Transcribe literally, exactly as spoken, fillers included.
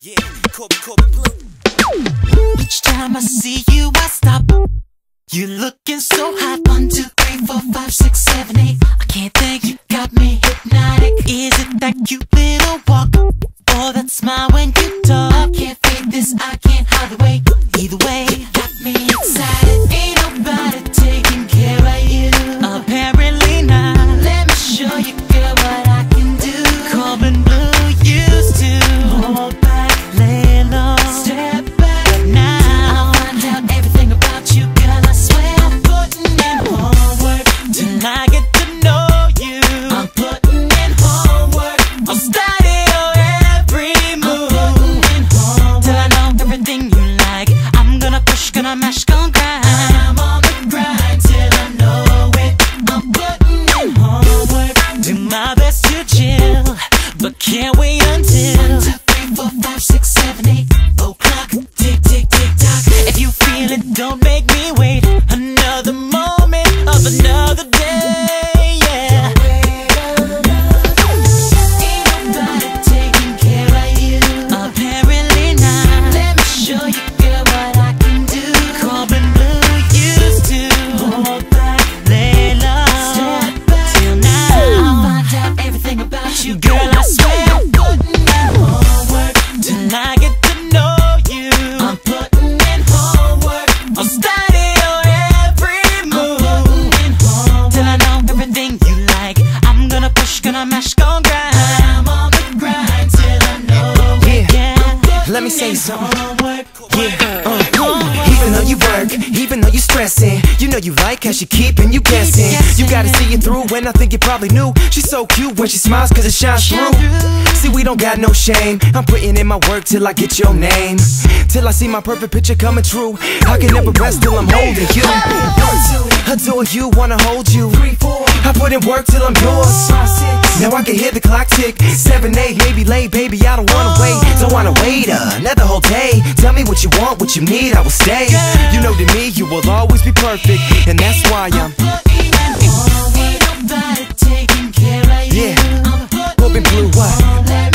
Yeah, Kobe, Kobe Blue. Each time I see you, I stop. You're looking so hot. One, two, three, four, five, six, seven, eight. I can't think, you got me hypnotic. Is it that cute little walk, or that smile when you talk? I can't fake this, I can't hide the way. Either way, you got me excited. Ain't nobody taking care of you. Apparently not. Let me show you, girl, what I can do. Cold and blue used to hold back, lay low, step back. But now I'll find out everything about you, girl. I swear I'm putting in homework till I get to know you. I'm putting in homework. I'll study your every move. I'm putting in homework till I know everything you like. I'm gonna push, gonna mash, gonna grind. I'm on the grind till I know it. I'm putting in homework. Do my best to chill, but can't wait until one, two, three, four, five, six, seven, eight o'clock. Tick, tick, tick, tock. If you feel it, don't make me wait another moment of another day. Yeah. Ain't nobody taking care of you. Apparently not. Let me show you, girl, what I can do. Cold and blue used to hold back, lay low, step back. Till now I'll find out everything about you, girl. I swear I'm putting in homework till I get to know you. I'm putting in homework. I'll study your every move. I'm putting in homework till I know everything you like. I'm gonna push, gonna mash, gonna grind. I'm on the grind till I know it. Yeah. Let me say something. Homework. Yeah, uh, even though you work, even though you stressing, you know you like how she keeping you guessing. You gotta see it through when I think you probably knew. She's so cute when she smiles cause it shines through. See, we don't got no shame. I'm putting in my work till I get your name, till I see my perfect picture coming true. I can never rest till I'm holding you. Adore you, wanna hold you. I put in work till I'm yours. Now I can hear the clock tick. Seven, eight, maybe late, baby, I don't wanna wait. Don't wanna wait another whole day. Tell me what you want, what you need, I will stay. You know to me, you will always be perfect, and that's why I'm Ain't nobody taking care of you. Yeah, Kobe Blue, what?